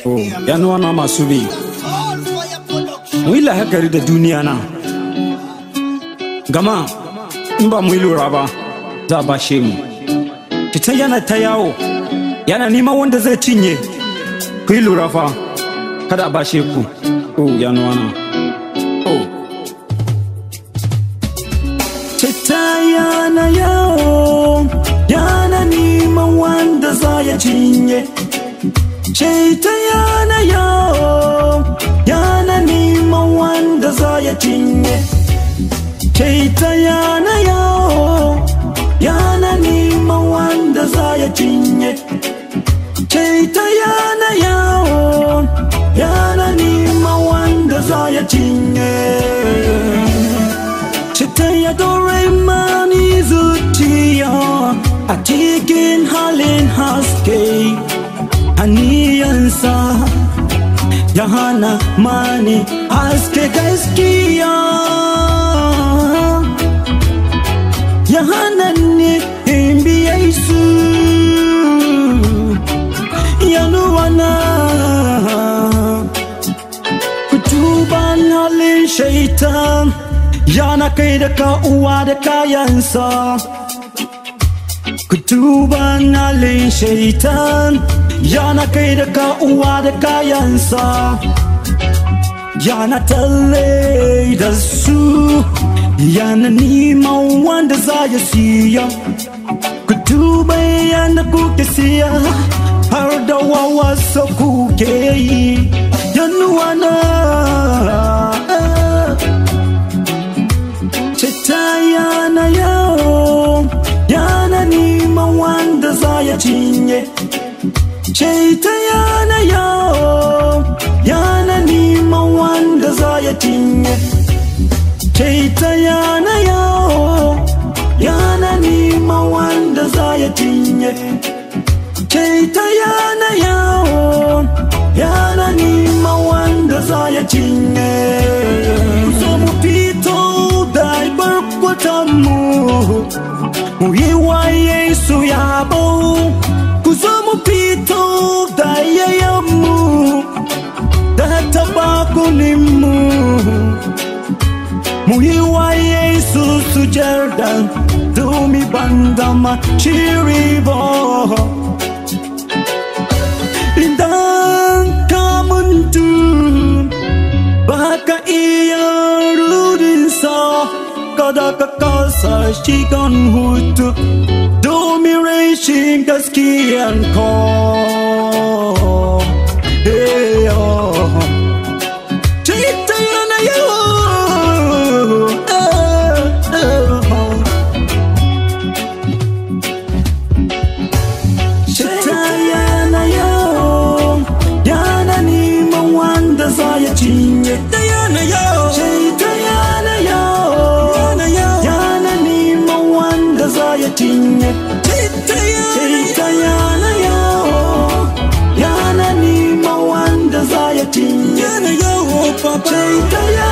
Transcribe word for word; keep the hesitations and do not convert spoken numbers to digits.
Oh, yan wana masu bi. Mu yi lahakari da duniya na. Gama in ba mu yi lura ba, za a bashe mu. Fitan yana ta yawo, yana neman wanda zai cinye. Ku yi lura fa, kada a bashe ku. Oh, yan wana. Oh. Fitan yana yawo, yana neman wanda za ya cinye. Shanta yana yawo, yana neman wanda za ya cinye. Shanta yana yawo, yana neman wanda za ya cinye. Shanta yana yawo, yana neman wanda za ya cinye. Shanta ya dore mani zuciya a cikin halin haske. Aniyansa ya hana mani haske gaskiya, ya hana ni in biye su. Ya nuwana kutuban halin shaitan, yana kai da ka uwa da kayansa. Kutuban halin shaitan, yana kai da ka uwa da kayansa. Yana talle da su, yana neman wanda za ya siya. Kutuban yana kuke siya, har da wawasa kuke yi. Yanuwana Shanta yana yawo, yana neman wanda za ya cinye. Shanta yana yawo, yana neman wanda za ya cinye. Shanta yana yawo, yana neman wanda za ya cinye. Shanta yana yawo, yana neman wanda za ya cinye. So mu fito da barkwatan mu, mu yi wa Yesu yabo. Kuzo mu fito da yayanmu, da tabakuninmu, mu yi wa Yesu sujada, domin banda ma shiri ba. Idan ka muntu, baka iya rudinsa, kada ka kasa shigan hutu, domin rashin gaskiyan ka. Hey, oh. Shanta yana yawo, oh, oh. Shanta yana yawo, yana neman wanda za ya cinye. Shanta yana yawo, Shanta yana yawo, yana neman wanda za ya cinye. Shanta yana yawo, yana neman wanda za ya cinye. Shanta